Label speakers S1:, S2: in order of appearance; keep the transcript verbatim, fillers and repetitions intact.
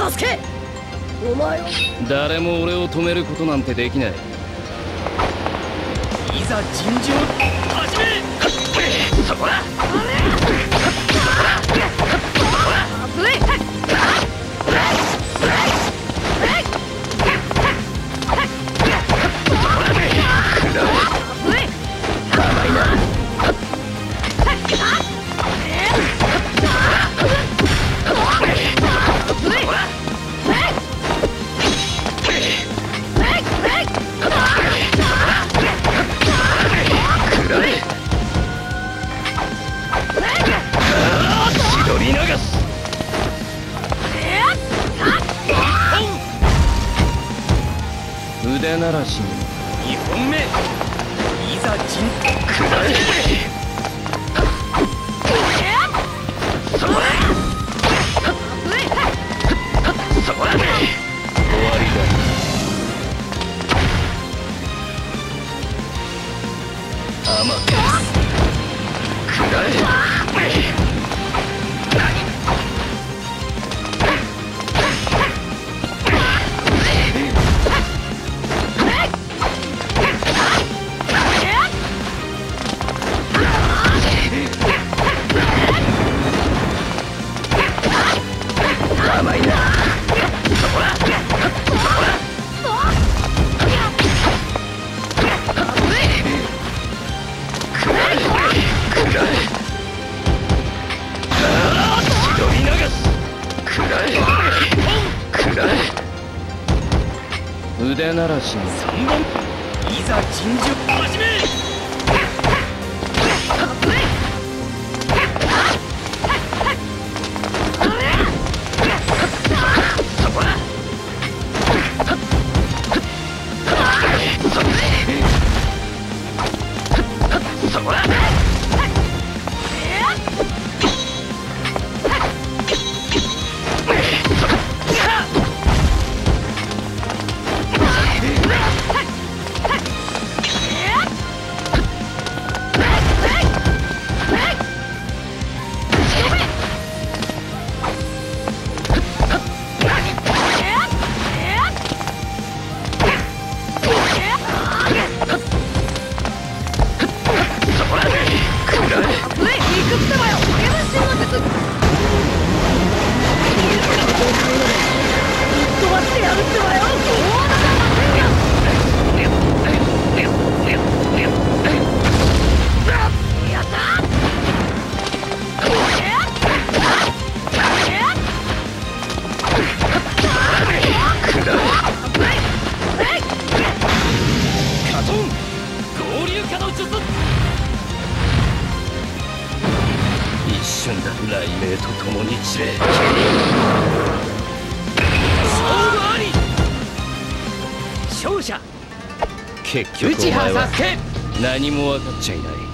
S1: サスケ、お前は
S2: 誰も俺を止めることなんてできない。
S3: いざ尋常始め。そこだ。
S2: 腕ならしに
S3: にほんめ。いざ陣くらえ。そこだ。そこだ。終わりだ。甘くくらえ。甘いな。そこだ。くらえくらえ。拾い流す。くらえくらえ。
S2: 腕ならしに
S3: さんぼん。いざ尋常始め。そこだ。一瞬だ。雷鳴と共に散れ。勝負あり。勝者
S2: 結局お前は何も分かっちゃいない。